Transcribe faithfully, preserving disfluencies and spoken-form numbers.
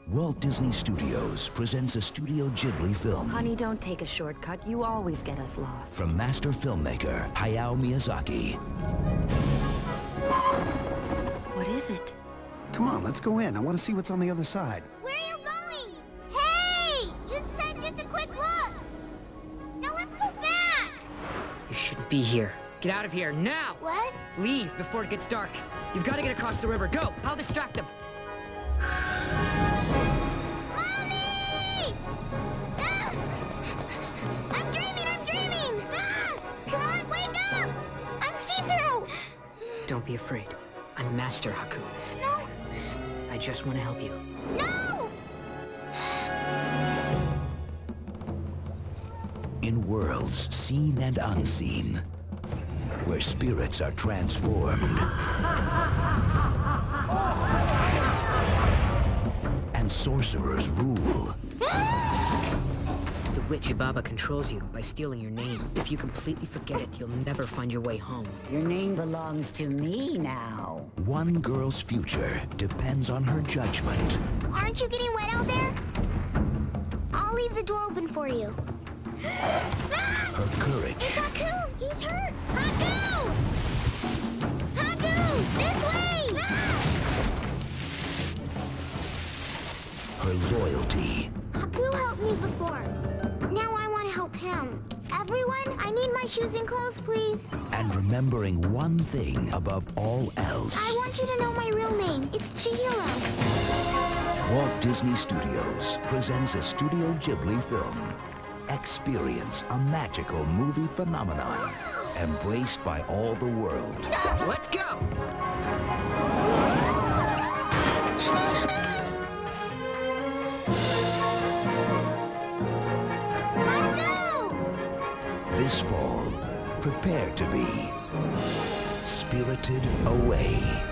Walt Disney Studios presents a Studio Ghibli film. Honey, don't take a shortcut. You always get us lost. From master filmmaker Hayao Miyazaki. What is it? Come on, let's go in. I want to see what's on the other side. Where are you going? Hey! You said just a quick look! Now let's go back! You shouldn't be here. Get out of here, now! What? Leave before it gets dark. You've got to get across the river. Go! I'll distract them. Mommy! Ah! I'm dreaming, I'm dreaming! Ah! Come on, wake up! I'm C-Zero! Don't be afraid. I'm Master Haku. No! I just want to help you. No! In worlds seen and unseen, where spirits are transformed and sorcerers rule. The witch Ibaba controls you by stealing your name. If you completely forget it, you'll never find your way home. Your name belongs to me now. One girl's future depends on her judgment. Aren't you getting wet out there? I'll leave the door open for you. Ah! Her courage. It's Haku! He's hurt! Haku! Haku! This way! Ah! Her loyalty. Haku helped me before. Now I want to help him. Everyone, I need my shoes and clothes, please. And remembering one thing above all else. I want you to know my real name. It's Chihiro. Walt Disney Studios presents a Studio Ghibli film. Experience a magical movie phenomenon embraced by all the world. Let's go! This fall, prepare to be spirited away.